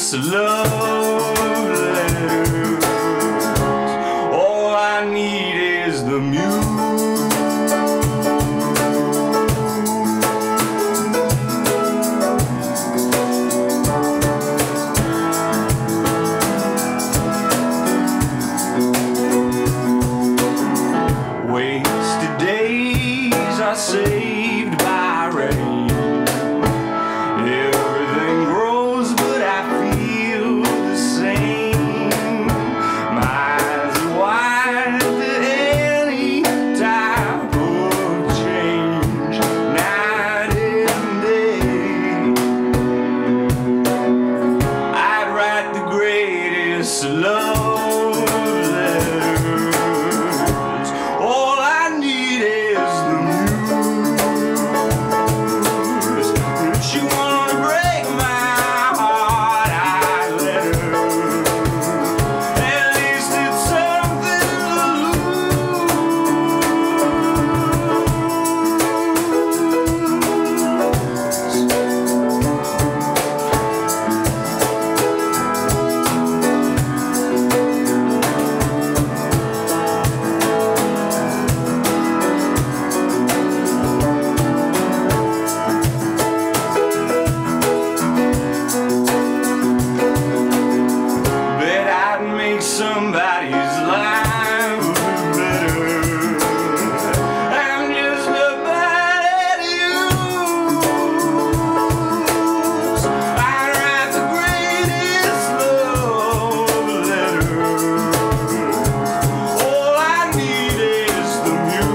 greatest love letters. All I need is the Muse. Wasted days are saved by rain. Everything grows, but I feel the same. My eyes are wide to any type of change, night and day. I'd write the greatest love letters. All I need is the Muse. If she wanna break my heart, I'd let her. At least it's something to somebody's life better. I'm just a bad use. I write the greatest love letter. All I need is the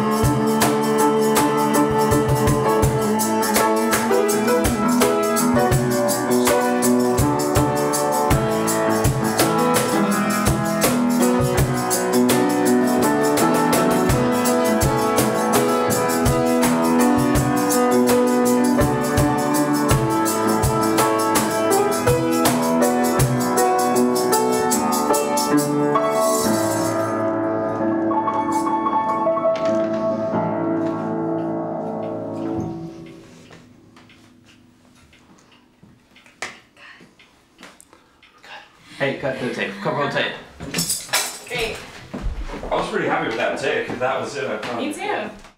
Hey, cut to the tape. Come roll tape. Great. I was pretty happy with that take. That was it, I thought. Me too.